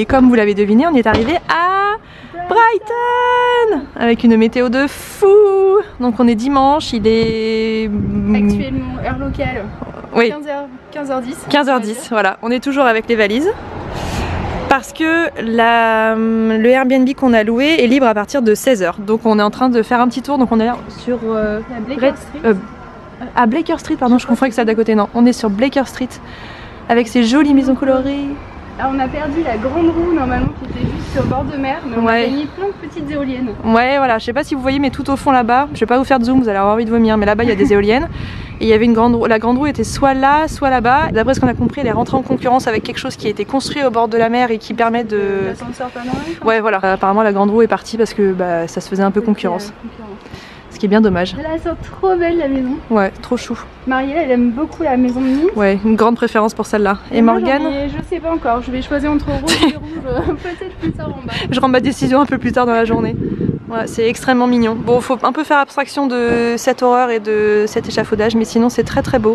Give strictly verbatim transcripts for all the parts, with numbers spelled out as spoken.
comme vous l'avez deviné, on est arrivé à Brighton avec une météo de fou. Donc on est dimanche, il est... Actuellement, heure locale, oui. quinze heures dix. quinze heures dix, voilà. On est toujours avec les valises. Parce que la, le Airbnb qu'on a loué est libre à partir de seize heures. Donc on est en train de faire un petit tour. Donc on est sur... Euh, Blaker Street. Euh, à Blaker Street, pardon, je confonds avec celle d'à côté. Non, on est sur Blaker Street avec ces jolies maisons colorées. Ah, on a perdu la grande roue normalement qui était juste sur bord de mer, mais on ouais. a gagné plein de petites éoliennes. Ouais, voilà, je sais pas si vous voyez, mais tout au fond là-bas, je vais pas vous faire de zoom, vous allez avoir envie de vomir, mais là-bas il y a des éoliennes. Et il y avait une grande roue, la grande roue était soit là, soit là-bas. D'après ce qu'on a compris, elle est rentrée en concurrence avec quelque chose qui a été construit au bord de la mer et qui permet de... L'ascenseur panoramique. Ouais, voilà. Euh, apparemment la grande roue est partie parce que bah, ça se faisait un peu concurrence. Ce qui est bien dommage. Là, elle sort trop belle la maison. Ouais, trop chou. Marielle, elle aime beaucoup la maison de Nice. Ouais, une grande préférence pour celle-là. Et, et Morgane, je sais pas encore, je vais choisir entre rouge et rouge, peut-être plus tard en bas. Je rends ma décision un peu plus tard dans la journée. Ouais, c'est extrêmement mignon. Bon, faut un peu faire abstraction de cette horreur et de cet échafaudage, mais sinon c'est très très beau.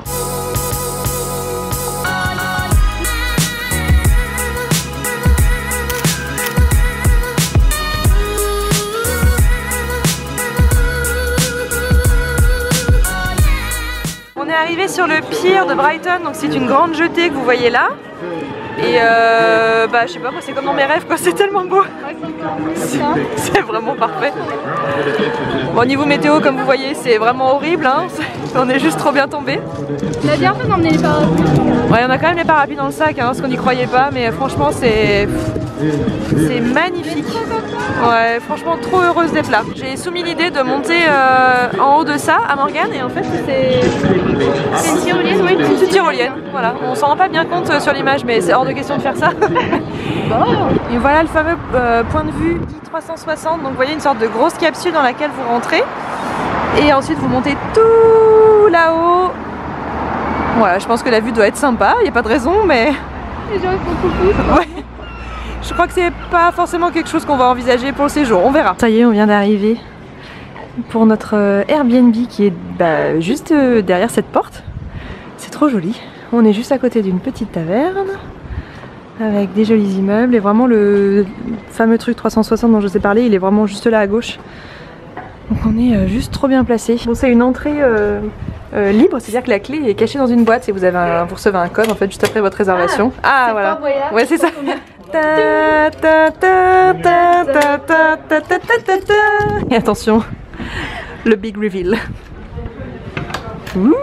On est arrivé sur le pier de Brighton, donc c'est une grande jetée que vous voyez là. Et euh, bah je sais pas, moi c'est comme dans mes rêves quoi, c'est tellement beau. C'est vraiment parfait. Bon, niveau météo comme vous voyez c'est vraiment horrible hein. On est juste trop bien tombé. On a bien fait d'emmener les parapluies. Ouais, on a quand même les parapluies dans le sac hein, parce qu'on n'y croyait pas, mais franchement c'est c'est magnifique. Ouais, franchement trop heureuse d'être là. J'ai soumis l'idée de monter euh, en haut de ça à Morgane et en fait c'est c'est une tyrolienne, oui, une petite tyrolienne. Voilà, on s'en rend pas bien compte sur l'image, mais c'est hors de question de faire ça. Et voilà le fameux euh, point de vue trois cent soixante. Donc vous voyez une sorte de grosse capsule dans laquelle vous rentrez et ensuite vous montez tout là-haut. Voilà, je pense que la vue doit être sympa, il n'y a pas de raison, mais les gens font coucou. Ouais. Je crois que c'est pas forcément quelque chose qu'on va envisager pour le séjour, on verra. Ça y est, on vient d'arriver pour notre Airbnb qui est bah, juste derrière cette porte. C'est trop joli. On est juste à côté d'une petite taverne avec des jolis immeubles et vraiment le fameux truc trois cent soixante dont je vous ai parlé, il est vraiment juste là à gauche. Donc on est juste trop bien placé. Bon, c'est une entrée euh, euh, libre, c'est-à-dire que la clé est cachée dans une boîte et vous, avez un, vous recevez un code en fait juste après votre réservation. Ah, ah voilà. Ouais, c'est ça. Ta, ta, ta, ta, ta, ta, ta, ta, ta, ta. Et attention, le big reveal. Ouh.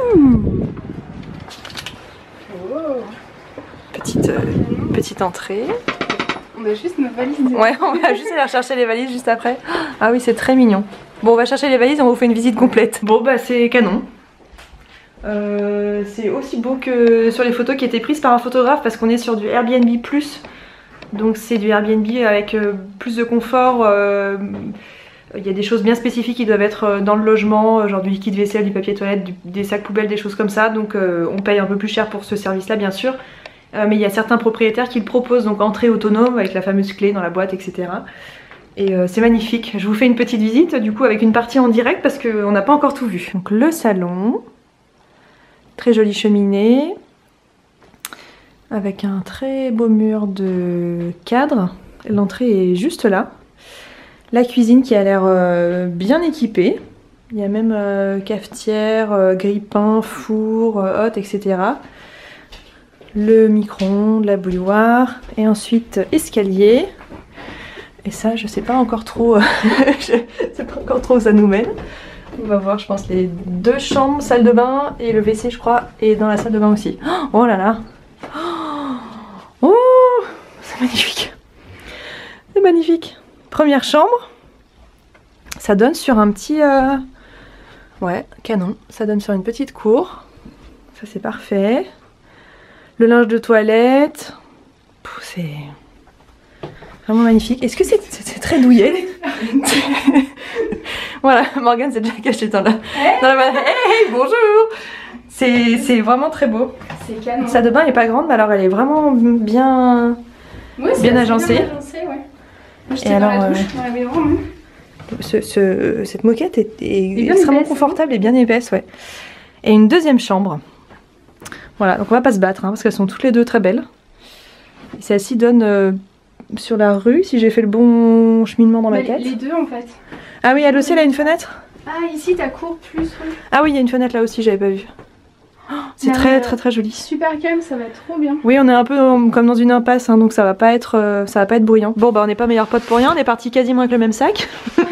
Petite, euh, petite entrée. On a juste nos valises. Ouais, on va juste aller chercher les valises juste après. Ah oui, c'est très mignon. Bon, on va chercher les valises et on vous fait une visite complète. Bon, bah c'est canon. Euh, c'est aussi beau que sur les photos qui étaient prises par un photographe parce qu'on est sur du Airbnb plus. Donc c'est du Airbnb avec euh, plus de confort. Euh, il y a des choses bien spécifiques qui doivent être dans le logement, genre du liquide vaisselle, du papier toilette, du, des sacs poubelles, des choses comme ça. Donc euh, on paye un peu plus cher pour ce service-là bien sûr. Euh, mais il y a certains propriétaires qui le proposent, donc entrée autonome avec la fameuse clé dans la boîte, et cetera. Et euh, c'est magnifique. Je vous fais une petite visite du coup avec une partie en direct parce qu'on n'a pas encore tout vu. Donc le salon, très jolie cheminée, avec un très beau mur de cadre. L'entrée est juste là. La cuisine qui a l'air euh, bien équipée. Il y a même euh, cafetière, euh, grille-pain, four, euh, hotte, et cetera. Le micro-ondes, la bouilloire. Et ensuite escalier. Et ça, je sais pas encore trop, je sais pas encore trop où ça nous mène. On va voir, je pense, les deux chambres, salle de bain et le W C, je crois, et dans la salle de bain aussi. Oh là là! Oh, c'est magnifique! C'est magnifique! Première chambre, ça donne sur un petit... Euh... Ouais, canon. Ça donne sur une petite cour. Ça, c'est parfait. Le linge de toilette. C'est... vraiment magnifique. Est-ce que c'est c'est très douillet? Voilà, Morgane s'est déjà cachée dans la... Hey, dans la... hey, hey, bonjour. C'est vraiment très beau. C'est canon. Sa de bain n'est pas grande, mais alors elle est vraiment bien, ouais, bien agencée. Bien agencée ouais. Moi, et alors, dans la douche, euh, dans la baignoire, hein. ce, ce, cette moquette est, est extrêmement épaisse, confortable et bien épaisse, ouais. Et une deuxième chambre. Voilà, donc on va pas se battre, hein, parce qu'elles sont toutes les deux très belles. Celle-ci donne... Euh, sur la rue, si j'ai fait le bon cheminement dans ma Bah, tête. Les deux en fait. Ah oui, elle aussi, elle a une fenêtre. Ah, ici t'as cours plus rue. Ah oui, il y a une fenêtre là aussi, j'avais pas vu. Oh, c'est très, très très joli. Super calme, ça va trop bien. Oui, on est un peu dans- comme dans une impasse, hein, donc ça va pas être, euh, ça va pas être bruyant. Bon bah on n'est pas meilleurs potes pour rien, on est parti quasiment avec le même sac.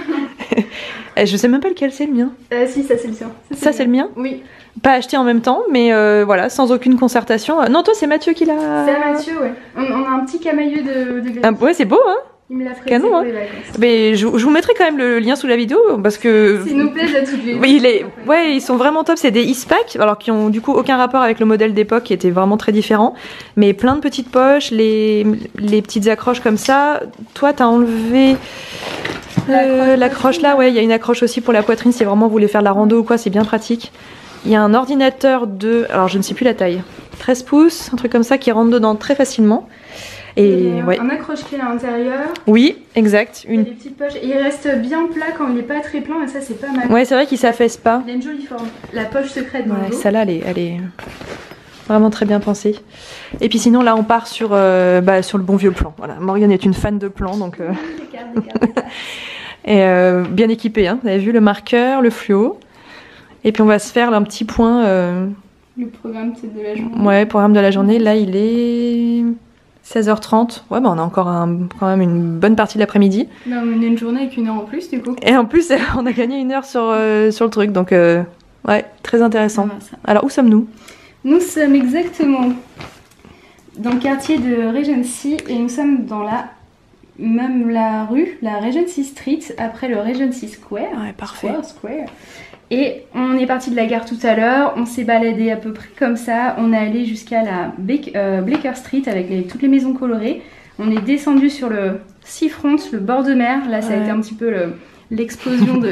Et je sais même pas lequel c'est le mien. Euh, si, ça c'est le sien. Ça c'est le mien. Oui. Pas acheté en même temps, mais euh, voilà, sans aucune concertation. Euh, non, toi c'est Mathieu qui l'a. C'est Mathieu, ouais. On, on a un petit camailleux de, de Ah, ouais, c'est beau, hein. Il me l'a prêté Canon, pour hein. les vacances. Mais je, je vous mettrai quand même le lien sous la vidéo parce que. S'il nous plaît à toutes les deux. Oui, il est... ouais, ils sont vraiment top. C'est des Eastpak, alors qui ont du coup aucun rapport avec le modèle d'époque qui était vraiment très différent. Mais plein de petites poches, les, les petites accroches comme ça. Toi, t'as enlevé euh, l'accroche là, ouais. Il y a une accroche aussi pour la poitrine si vraiment vous voulez faire de la rando ou quoi, c'est bien pratique. Il y a un ordinateur de, alors je ne sais plus la taille, treize pouces, un truc comme ça qui rentre dedans très facilement. Et Et ouais. un accroche-pied à l'intérieur. Oui, exact. Il y a Une... des petites poches. Et il reste bien plat quand il n'est pas très plein, et ça c'est pas mal. Ouais, c'est vrai qu'il s'affaisse pas. Il a une jolie forme. La poche secrète dans Ouais, le dos. celle-là, elle est, elle est vraiment très bien pensée. Et puis sinon, là, on part sur, euh, bah, sur le bon vieux plan. Voilà, Morgane est une fan de plans, donc euh... Des cartes, des cartes, des cartes. et euh, bien équipée. Hein. Vous avez vu le marqueur, le fluo. Et puis on va se faire là, un petit point. Euh... Le programme c'est de la journée. Ouais, programme de la journée. Là, il est seize heures trente. Ouais, bah on a encore un, quand même une bonne partie de l'après-midi. Bah, on a une journée avec une heure en plus du coup. Et en plus, on a gagné une heure sur, euh, sur le truc. Donc, euh, ouais, très intéressant. Ah, ça. Alors, où sommes-nous? Nous sommes exactement dans le quartier de Regency et nous sommes dans la même la rue, la Regency Street, après le Regency Square. Ouais, parfait. Square, Square. Et on est parti de la gare tout à l'heure, on s'est baladé à peu près comme ça, on est allé jusqu'à la Baker, euh, Blaker Street avec les, toutes les maisons colorées. On est descendu sur le Seafront, le bord de mer, là ça Ouais. a été un petit peu le- l'explosion de,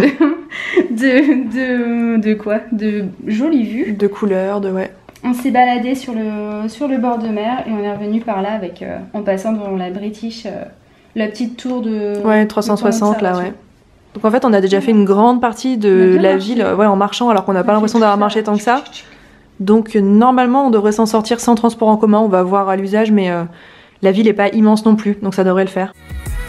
de, de, de quoi De jolies vues. De couleurs, de ouais. On s'est baladé sur le, sur le bord de mer et on est revenu par là avec, euh, en passant devant la British, euh, la petite tour de... Ouais, trois cent soixante de là, l'observation. ouais. Donc en fait, on a déjà fait une grande partie On a de bien la marché. ville ouais, en marchant, alors qu'on n'a On pas a l'impression fait d'avoir tout marché ça. tant que ça. Donc normalement, on devrait s'en sortir sans transport en commun. On va voir à l'usage, mais euh, la ville n'est pas immense non plus, donc ça devrait le faire.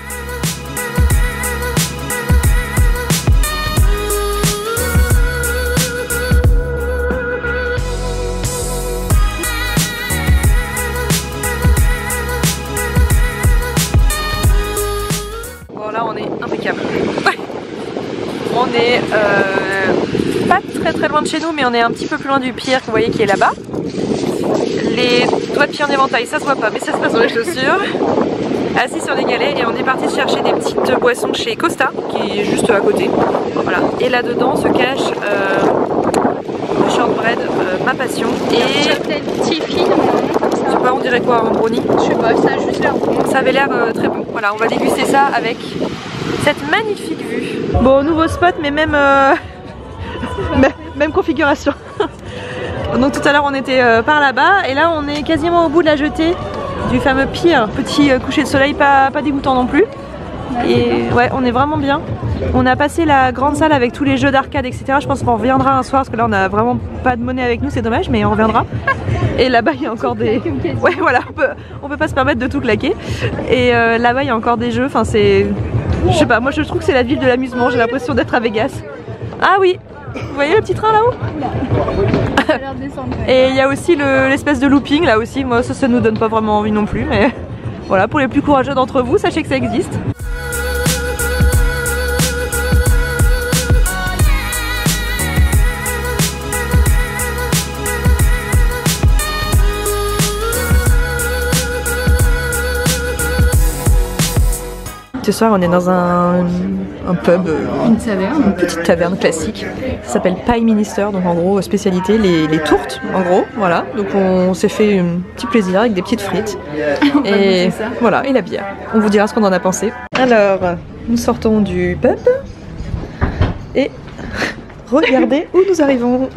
Bon là, on est impeccable. On est euh, pas très très loin de chez nous, mais on est un petit peu plus loin du pier que vous voyez qui est là-bas. Les doigts de pied en éventail, ça se voit pas, mais ça se passe sur les chaussures. Assis sur des galets et on est parti chercher des petites boissons chez Costa, qui est juste à côté. Voilà. Et là-dedans se cache euh, le shortbread, euh, ma passion. Et Tiffy, je sais pas, on dirait quoi, un brownie? je sais pas, ça a juste l'air bon. Ça avait l'air euh, très bon. Voilà, on va déguster ça avec cette magnifique vue. Bon, nouveau spot, mais même, euh, même, même configuration. Donc tout à l'heure on était euh, par là-bas et là on est quasiment au bout de la jetée du fameux pier. Petit euh, coucher de soleil pas, pas dégoûtant non plus. Et ouais, on est vraiment bien. On a passé la grande salle avec tous les jeux d'arcade, et cetera. Je pense qu'on reviendra un soir parce que là on a vraiment pas de monnaie avec nous, c'est dommage, mais on reviendra. Et là-bas il y a encore des... Ouais voilà, on peut, on peut pas se permettre de tout claquer. Et euh, là-bas il y a encore des jeux, enfin c'est... Je sais pas, moi je trouve que c'est la ville de l'amusement, j'ai l'impression d'être à Vegas. Ah oui, vous voyez le petit train là-haut? Ça a l'air de descendre, ouais. Et il y a aussi le- l'espèce de looping là aussi, moi ça, ça nous donne pas vraiment envie non plus, mais voilà, pour les plus courageux d'entre vous, sachez que ça existe. Ce soir on est dans un, un pub, euh, Une taverne. une petite taverne classique. Ça s'appelle Pie Minister, donc en gros spécialité les, les tourtes, en gros, voilà. Donc on s'est fait un petit plaisir avec des petites frites. On va Et goûter ça. voilà, et la bière. On vous dira ce qu'on en a pensé. Alors, nous sortons du pub et regardez où nous arrivons.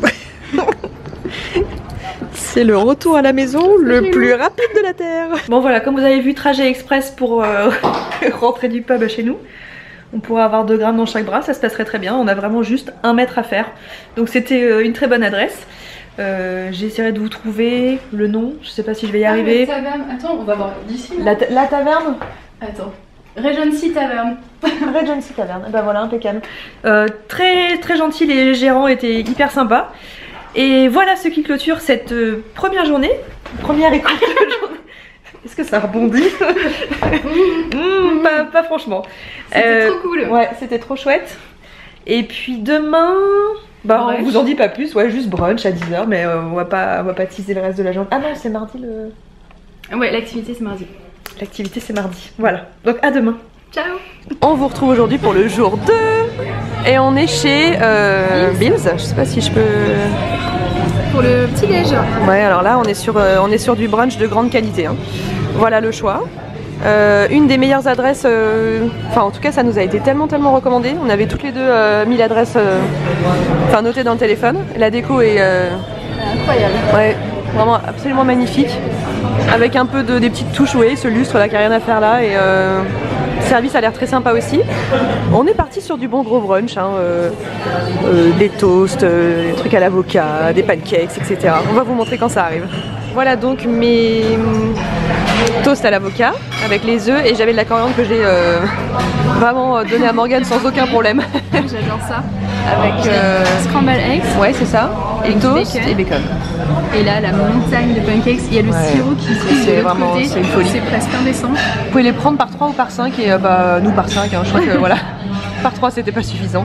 C'est le retour à la maison le plus rapide de la Terre. Bon voilà, comme vous avez vu, trajet express pour euh, rentrer du pub chez nous. On pourrait avoir deux grammes dans chaque bras, ça se passerait très bien. On a vraiment juste un mètre à faire. Donc c'était euh, une très bonne adresse. Euh, J'essaierai de vous trouver le nom, je sais pas si je vais y arriver. Ah, la taverne. Attends, on va voir d'ici. La, ta- la taverne, Attends. Regency Tavern. Regency Tavern, bah voilà, impeccable. Euh, très très gentil, les gérants étaient hyper sympas. Et voilà ce qui clôture cette euh, première journée. Première et courte journée. Est-ce que ça rebondit? mmh, pas, pas franchement. C'était euh, trop cool. Ouais, c'était trop chouette. Et puis demain, bah brunch. On vous en dit pas plus, ouais, juste brunch à dix heures, mais euh, on va pas, on va pas teaser le reste de la journée. Ah non, c'est mardi le... Ouais, l'activité c'est mardi. L'activité c'est mardi, voilà. Donc à demain. Ciao. On vous retrouve aujourd'hui pour le jour deux. Et on est chez euh, Bills. Je sais pas si je peux... Pour le petit déj. Ouais, alors là on est sur, euh, on est sur du brunch de grande qualité, hein. Voilà le choix. Euh, une des meilleures adresses, euh, enfin en tout cas ça nous a été tellement tellement recommandé. On avait toutes les deux euh, mis l'adresse, euh, enfin notée dans le téléphone. La déco est euh, incroyable. Ouais, vraiment absolument magnifique. Avec un peu de, des petites touches, ouais, ce lustre là qui a rien à faire là. Et euh, le service a l'air très sympa aussi. On est parti sur du bon gros brunch, hein, euh, euh, des toasts, euh, des trucs à l'avocat, des pancakes, et cetera. On va vous montrer quand ça arrive. Voilà donc mes toasts à l'avocat avec les œufs et j'avais de la coriandre que j'ai euh, vraiment donné à Morgane sans aucun problème. J'adore ça. Avec euh, scramble eggs. Ouais, c'est ça. Et toast bacon. Et bacon. Et là, la montagne de pancakes, il y a le ouais. sirop qui coule de l'autre côté. C'est une folie. C'est presque indécent. Vous pouvez les prendre par trois ou par cinq et euh, bah nous par cinq, hein, je crois que voilà. Par trois c'était pas suffisant.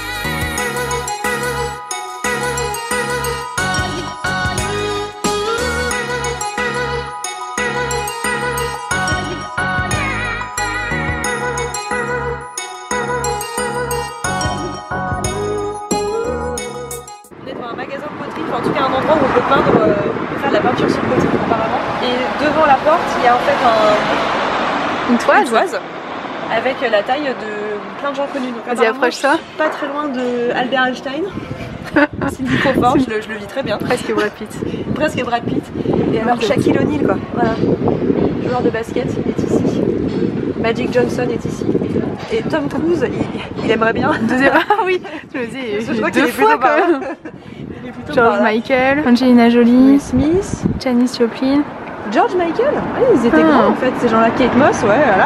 En tout cas un endroit où on peut peindre, euh, on peut faire de la peinture sur poterie apparemment. Et devant la porte il y a en fait un... une toise, une toise avec la taille de plein de gens connus. Vas-y, approche-toi. Pas très loin de Albert Einstein. Cindy Crawford, je le, je le vis très bien. Presque Brad Pitt. Presque Brad Pitt. Et alors Shaquille O'Neal quoi. Voilà. Joueur de basket est ici. Magic Johnson est ici. Et Tom Cruise, il, il aimerait bien. Deuxième. Ah oui, je me dis, je crois deux qu'il fois quand même. George Michael, Angelina Jolie, Will Smith, Janis Joplin. George Michael, ah, ils étaient ah. grands en fait, ces gens-là. Kate Moss, ouais, voilà.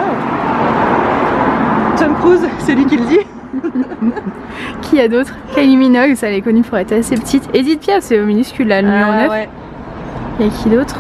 Tom Cruise, c'est lui qui le dit. Qui y a d'autres? Kylie Minogue, ça elle est connue pour être assez petite. Edith Piaf, c'est minuscule là, le numéro neuf. Ouais. Il y a qui d'autre?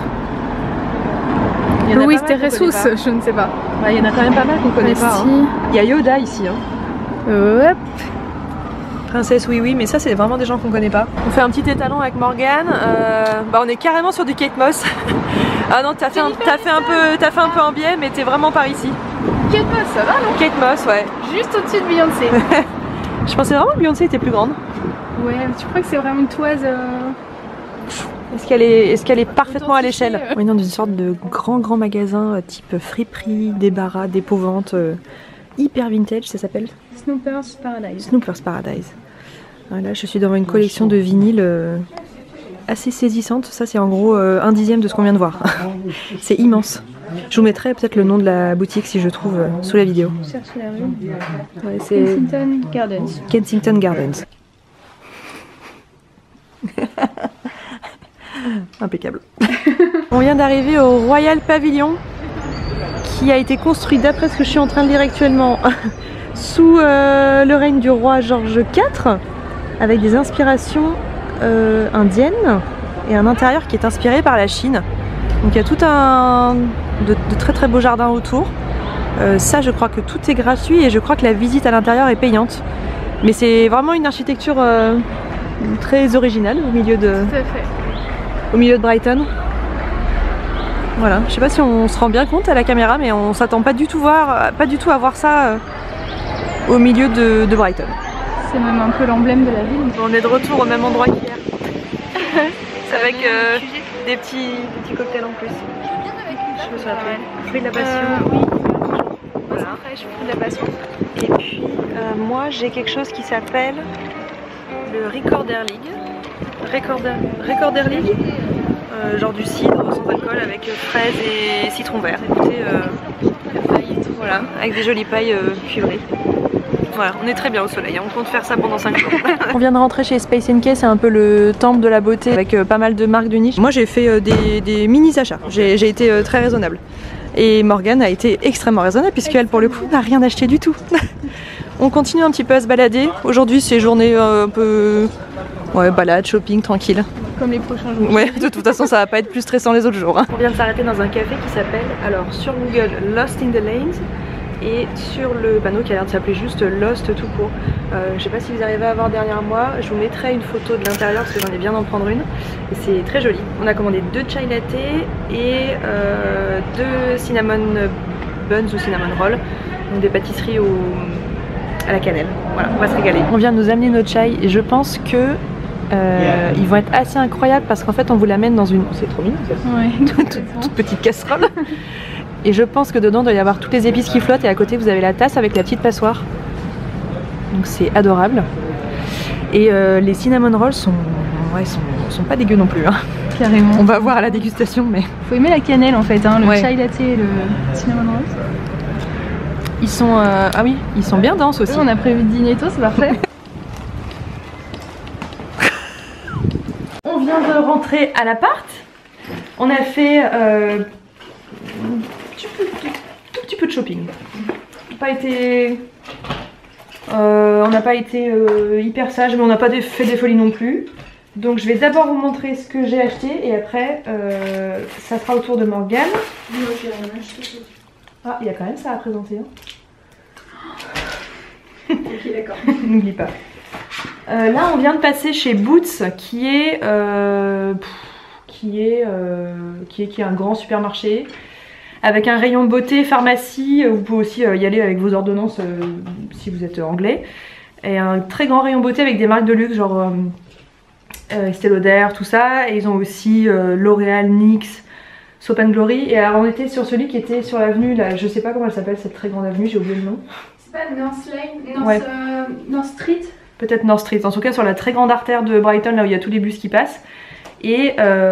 Louis Terressus, je ne sais pas. Il ouais, y en a quand même pas mal qu'on connaît pas. Hein. Il y a Yoda ici. Hein. Hop. Princesse oui oui, mais ça c'est vraiment des gens qu'on connaît pas. On fait un petit étalon avec Morgane. Euh, bah on est carrément sur du Kate Moss. Ah non, t'as fait, fait un peu, t'as fait un peu en biais, mais t'es vraiment par ici. Kate Moss, ça va non? Kate Moss, ouais. Juste au-dessus de Beyoncé. Je pensais vraiment que Beyoncé était plus grande. Ouais, tu crois que c'est vraiment une toise euh... Est-ce qu'elle est, est, qu'elle est parfaitement à l'échelle? Oui, non, d'une sorte de grand grand magasin euh, type friperie, débarras, dépôt-vente, euh, hyper vintage, ça s'appelle Snoopers Paradise. Snoopers Paradise. Voilà, je suis devant une collection de vinyles euh, assez saisissante. Ça, c'est en gros euh, un dixième de ce qu'on vient de voir. C'est immense. Je vous mettrai peut-être le nom de la boutique si je trouve euh, sous la vidéo. Cherche la rue. Ouais, c'est Kensington Gardens. Kensington Gardens. Impeccable. On vient d'arriver au Royal Pavilion qui a été construit, d'après ce que je suis en train de lire actuellement, sous euh, le règne du roi George quatre, avec des inspirations euh, indiennes et un intérieur qui est inspiré par la Chine. Donc il y a tout un de, de très très beaux jardins autour. Euh, ça, je crois que tout est gratuit et je crois que la visite à l'intérieur est payante. Mais c'est vraiment une architecture euh, très originale au milieu de, tout à fait. Au milieu de Brighton. Voilà, je sais pas si on se rend bien compte à la caméra, mais on s'attend pas du tout voir, pas du tout à voir ça euh, au milieu de, de Brighton. C'est même un peu l'emblème de la ville. On est de retour au même endroit qu'hier. Avec euh, des, petits, des petits cocktails en plus. Je me souviens plus. Fruit de la passion. Euh, oui. Voilà. Fraîche, fruit de la passion. Et puis euh, moi j'ai quelque chose qui s'appelle le Recorder League. Recorder, Recorder League. Euh, genre du cidre sans alcool avec fraises et citron vert. Écoutez, euh, voilà, avec des jolies pailles euh, cuivrées. Voilà, on est très bien au soleil, on compte faire ça pendant cinq jours. On vient de rentrer chez Space N K, c'est un peu le temple de la beauté avec euh, pas mal de marques de niche. Moi j'ai fait euh, des, des mini achats, j'ai été euh, très raisonnable. Et Morgane a été extrêmement raisonnable puisqu'elle pour le coup n'a rien acheté du tout. On continue un petit peu à se balader. Aujourd'hui c'est journée euh, un peu... Ouais, balade, shopping, tranquille. Comme les prochains jours. Ouais, de toute façon ça va pas être plus stressant les autres jours. Hein. On vient de s'arrêter dans un café qui s'appelle, alors sur Google, Lost in the Lanes. Et sur le panneau qui a l'air de s'appeler juste Lost tout court. Euh, je sais pas si vous arrivez à voir derrière moi, je vous mettrai une photo de l'intérieur parce que j'en ai bien d'en prendre une. Et c'est très joli. On a commandé deux chai latte et euh, deux cinnamon buns ou cinnamon rolls. Donc des pâtisseries au, à la cannelle. Voilà, on va se régaler. On vient de nous amener nos chai et je pense que euh, ils vont être assez incroyables parce qu'en fait on vous l'amène dans une... C'est trop mignon ça. Ouais, toute, toute petite casserole. Et je pense que dedans il doit y avoir toutes les épices qui flottent et à côté vous avez la tasse avec la petite passoire. Donc c'est adorable. Et euh, les cinnamon rolls sont, ouais, sont, sont pas dégueux non plus. Hein. Carrément. On va voir à la dégustation mais... Faut aimer la cannelle en fait, hein, le ouais. chai latte et le cinnamon rolls. Ils sont... Euh... Ah oui, ils sont bien denses aussi. Oui, on a prévu de dîner tôt, c'est parfait. On vient de rentrer à l'appart. On a fait... Euh... Tout, tout, tout petit peu de shopping. Pas été, euh, on n'a pas été euh, hyper sage, mais on n'a pas fait des folies non plus. Donc je vais d'abord vous montrer ce que j'ai acheté et après euh, ça sera au tour de Morgane. Ah, il y a quand même ça à présenter. Hein. Ok, d'accord. N'oublie pas. Euh, là, on vient de passer chez Boots, qui est, euh, pff, qui est, euh, qui est, qui est un grand supermarché. Avec un rayon beauté, pharmacie, vous pouvez aussi y aller avec vos ordonnances euh, si vous êtes anglais. Et un très grand rayon beauté avec des marques de luxe, genre euh, euh, Estée Lauder, tout ça. Et ils ont aussi euh, L'Oréal, N Y X, Soap and Glory. Et alors on était sur celui qui était sur l'avenue, là, je sais pas comment elle s'appelle cette très grande avenue, j'ai oublié le nom. C'est pas North Lane, North, ouais. euh, North Street. Peut-être North Street, en tout cas sur la très grande artère de Brighton, là où il y a tous les bus qui passent. Et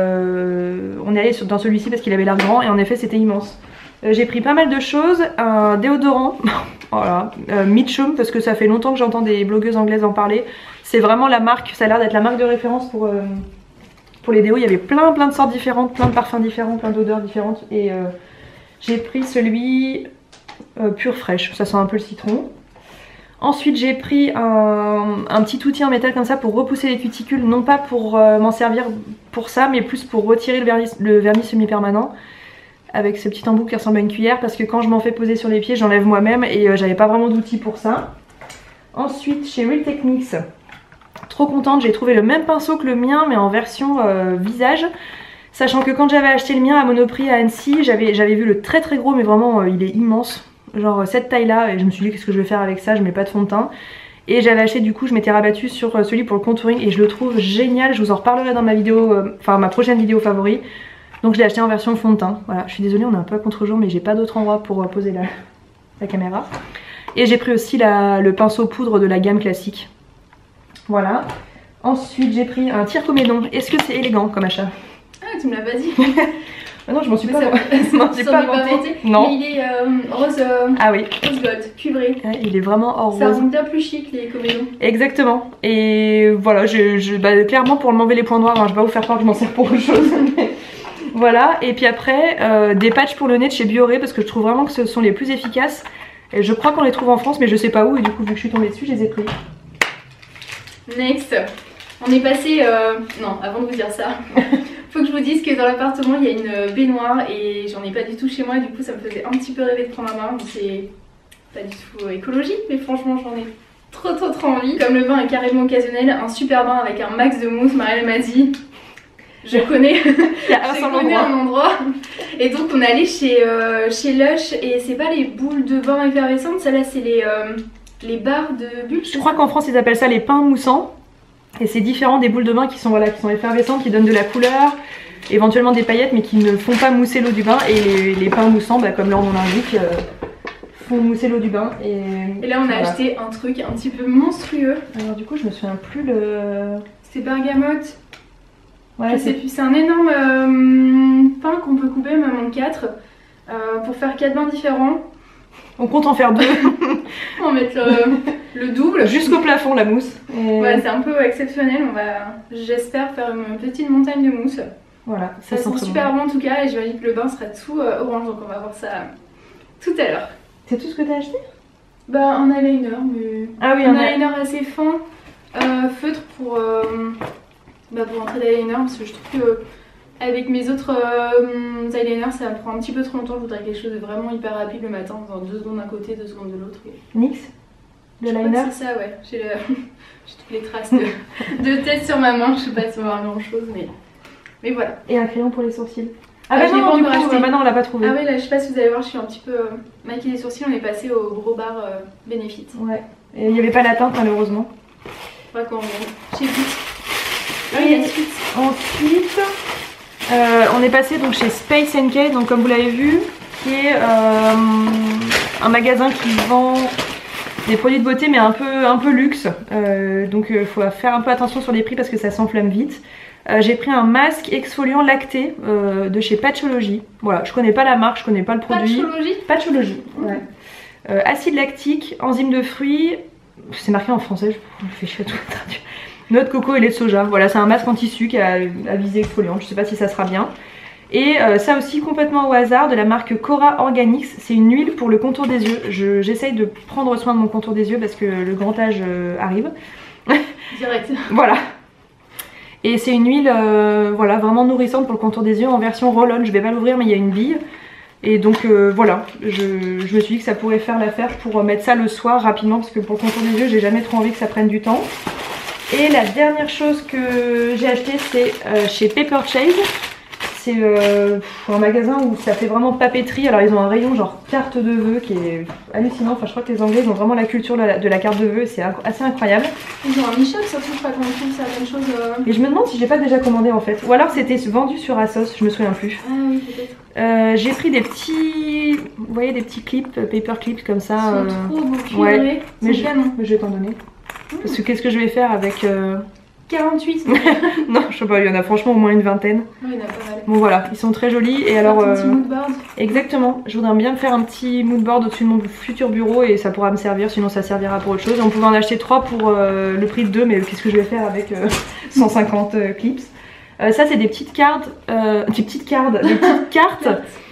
euh, on est allé dans celui-ci parce qu'il avait l'air grand et en effet c'était immense. Euh, j'ai pris pas mal de choses, un déodorant, voilà, euh, Mitchum parce que ça fait longtemps que j'entends des blogueuses anglaises en parler. C'est vraiment la marque, ça a l'air d'être la marque de référence pour, euh, pour les déos. Il y avait plein plein de sortes différentes, plein de parfums différents, plein d'odeurs différentes. Et euh, j'ai pris celui euh, pur fraîche, ça sent un peu le citron. Ensuite j'ai pris un, un petit outil en métal comme ça pour repousser les cuticules, non pas pour euh, m'en servir pour ça, mais plus pour retirer le vernis, le vernis semi-permanent avec ce petit embout qui ressemble à une cuillère parce que quand je m'en fais poser sur les pieds j'enlève moi-même et euh, j'avais pas vraiment d'outil pour ça. Ensuite chez Real Techniques, trop contente, j'ai trouvé le même pinceau que le mien mais en version euh, visage. Sachant que quand j'avais acheté le mien à Monoprix à Annecy, j'avais vu le très très gros mais vraiment euh, il est immense. Genre cette taille là et je me suis dit qu'est-ce que je vais faire avec ça, je mets pas de fond de teint. Et j'avais acheté du coup, je m'étais rabattue sur celui pour le contouring et je le trouve génial, je vous en reparlerai dans ma vidéo, euh, enfin ma prochaine vidéo favori. Donc je l'ai acheté en version fond de teint, voilà, je suis désolée on est un peu à contre-jour mais j'ai pas d'autre endroit pour poser la, la caméra. Et j'ai pris aussi la, le pinceau poudre de la gamme classique, voilà. Ensuite j'ai pris un tire-comédon, est-ce que c'est élégant comme achat? Ah tu me l'as pas dit. Ah non, je m'en suis mais pas, non, j'ai pas inventé. Non. Mais il est euh, rose, euh, ah oui. rose gold, cuivré. Ouais, il est vraiment hors ça rose. Ça rend bien plus chic les comédons. Exactement. Et voilà, je, je, bah, clairement pour m'enlever les points noirs, hein, je vais pas vous faire croire que je m'en sers pour autre chose. Mais voilà, et puis après, euh, des patchs pour le nez de chez Bioré parce que je trouve vraiment que ce sont les plus efficaces. Et je crois qu'on les trouve en France, mais je sais pas où, et du coup, vu que je suis tombée dessus, je les ai pris. Next. On est passé... Euh... Non, avant de vous dire ça, faut que je vous dise que dans l'appartement, il y a une baignoire et j'en ai pas du tout chez moi. Du coup, ça me faisait un petit peu rêver de prendre un bain. C'est pas du tout écologique, mais franchement, j'en ai trop trop trop envie. Comme le bain est carrément occasionnel, un super bain avec un max de mousse, Marielle m'a dit... Je connais, je connais un endroit. Et donc on est allé chez, euh, chez Lush et c'est pas les boules de bain effervescentes, celle-là c'est les, euh, les barres de bulles. Je crois qu'en France ils appellent ça les pains moussants. Et c'est différent des boules de bain qui sont, voilà, qui sont effervescentes, qui donnent de la couleur, éventuellement des paillettes mais qui ne font pas mousser l'eau du bain. Et les, les pains moussants, bah, comme leur nom l'indique, euh, font mousser l'eau du bain. Et, et là on a voilà. acheté un truc un petit peu monstrueux. Alors du coup je me souviens plus le... C'est bergamote. Ouais, c'est un énorme euh, pain qu'on peut couper même en quatre euh, pour faire quatre bains différents. On compte en faire deux. On va mettre le, le double. Jusqu'au plafond la mousse. Et... Ouais, c'est un peu exceptionnel. On va, j'espère, faire une petite montagne de mousse. Voilà, ça, ça sent super bon en tout cas et j'imagine que le bain sera tout euh, orange donc on va voir ça tout à l'heure. C'est tout ce que t'as acheté? Bah un eyeliner mais... Ah oui, un un eyeliner assez fin, euh, feutre pour, euh, bah, pour entrer d'eyeliner parce que je trouve que avec mes autres euh, eyeliners ça me prend un petit peu trop longtemps, je voudrais quelque chose de vraiment hyper rapide le matin, en deux secondes d'un côté, deux secondes de l'autre. Et... N Y X le liner? C'est ça ouais, j'ai le... toutes les traces de... de tête sur ma main, je sais pas si on va voir grand chose mais... mais voilà. Et un crayon pour les sourcils. Ah, bah je l'ai pas encore acheté. Bah non, on l'a pas trouvé. Ah oui, là je sais pas si vous allez voir, je suis un petit peu euh, maquillée les sourcils, on est passé au gros bar euh, Benefit. Ouais, et il n'y avait pas la teinte malheureusement. Faudra qu'on revienne. Chez Vite. Et ensuite, ensuite euh, on est passé donc chez Space N K, donc comme vous l'avez vu, qui est euh, un magasin qui vend des produits de beauté mais un peu, un peu luxe. Euh, donc il euh, faut faire un peu attention sur les prix parce que ça s'enflamme vite. Euh, j'ai pris un masque exfoliant lacté euh, de chez Patchology. Voilà, je connais pas la marque, je connais pas le produit. Patchology Patchology, ouais. Euh, acide lactique, enzyme de fruits, c'est marqué en français, je me fais chier à tout traduire. Noix de coco et lait de soja. Voilà, c'est un masque en tissu qui a à visée exfoliante, je sais pas si ça sera bien. Et euh, ça aussi complètement au hasard de la marque Cora Organics, c'est une huile pour le contour des yeux. J'essaye de prendre soin de mon contour des yeux parce que le grand âge euh, arrive. Direct. Voilà. Et c'est une huile euh, voilà, vraiment nourrissante pour le contour des yeux en version roll-on. Je vais pas l'ouvrir mais il y a une bille. Et donc euh, voilà, je, je me suis dit que ça pourrait faire l'affaire pour mettre ça le soir rapidement parce que pour le contour des yeux, j'ai jamais trop envie que ça prenne du temps. Et la dernière chose que j'ai acheté, c'est euh, chez Paper Chase. C'est euh, un magasin où ça fait vraiment papeterie. Alors ils ont un rayon genre carte de vœux qui est hallucinant. Enfin je crois que les Anglais ils ont vraiment la culture de la, de la carte de vœux. C'est assez incroyable. Ils ont un e-shop surtout, je crois qu'on trouve certaines choses. Euh... Et je me demande si j'ai pas déjà commandé en fait. Ou alors c'était vendu sur Asos, je me souviens plus. Ah oui peut-être. Euh, j'ai pris des petits, vous voyez des petits clips, paper clips comme ça. Ils sont euh... trop beaux, ouais. Mais je, mais je vais t'en donner. Mmh. Parce que qu'est-ce que je vais faire avec euh... quarante-huit. Non, je sais pas, il y en a franchement au moins une vingtaine. Oui, il y en a pas mal. Bon voilà, ils sont très jolis. Et alors, un euh... petit moodboard. Exactement, je voudrais bien me faire un petit moodboard au-dessus de mon futur bureau et ça pourra me servir, sinon ça servira pour autre chose. On pouvait en acheter trois pour euh, le prix de deux, mais qu'est-ce que je vais faire avec euh, cent cinquante euh, clips. Euh, ça c'est des petites cartes, euh, des petites cartes, des petites cartes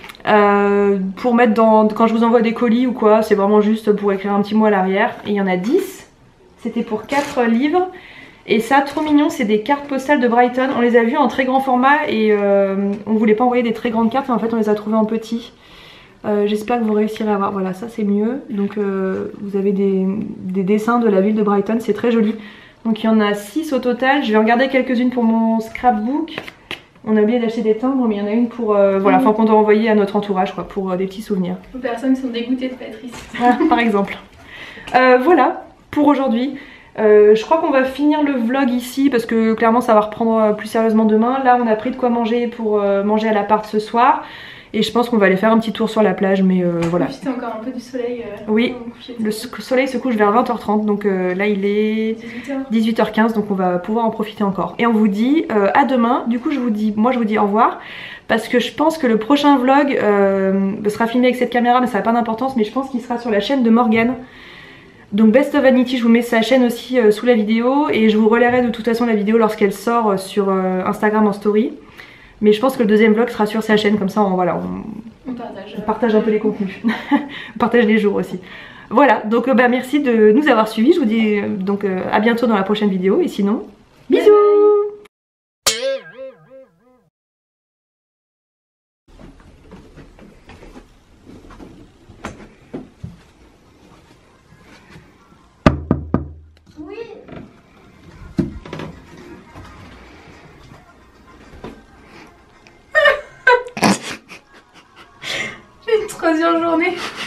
euh, pour mettre dans, quand je vous envoie des colis ou quoi, c'est vraiment juste pour écrire un petit mot à l'arrière. Et il y en a dix, c'était pour quatre livres. Et ça, trop mignon, c'est des cartes postales de Brighton. On les a vues en très grand format et euh, on voulait pas envoyer des très grandes cartes, mais en fait on les a trouvées en petit. Euh, J'espère que vous réussirez à voir. Voilà, ça c'est mieux. Donc euh, vous avez des, des dessins de la ville de Brighton, c'est très joli. Donc il y en a six au total. Je vais en garder quelques-unes pour mon scrapbook. On a oublié d'acheter des timbres, mais il y en a une pour euh, voilà, mmh. enfin, qu'on doit envoyer à notre entourage quoi, pour euh, des petits souvenirs. Les personnes sont dégoûtées de Patrice. Voilà, par exemple. Euh, voilà pour aujourd'hui. Euh, je crois qu'on va finir le vlog ici parce que clairement ça va reprendre plus sérieusement demain. Là on a pris de quoi manger pour euh, manger à l'appart ce soir. Et je pense qu'on va aller faire un petit tour sur la plage, mais euh, voilà. Profiter encore un peu du soleil. Euh, oui, le soleil se couche vers vingt heures trente, donc euh, là il est dix-huit heures quinze, donc on va pouvoir en profiter encore. Et on vous dit euh, à demain. Du coup je vous dis, moi je vous dis au revoir, parce que je pense que le prochain vlog euh, sera filmé avec cette caméra, mais ça n'a pas d'importance, mais je pense qu'il sera sur la chaîne de Morgane. Donc Best of Vanity, je vous mets sa chaîne aussi euh, sous la vidéo, et je vous relayerai de toute façon la vidéo lorsqu'elle sort euh, sur euh, Instagram en story. Mais je pense que le deuxième vlog sera sur sa chaîne, comme ça on, voilà, on, on, partage, on partage un peu les contenus. On partage les jours aussi. Voilà, donc euh, bah, merci de nous avoir suivis. Je vous dis euh, donc euh, à bientôt dans la prochaine vidéo. Et sinon, bisous. Troisième journée.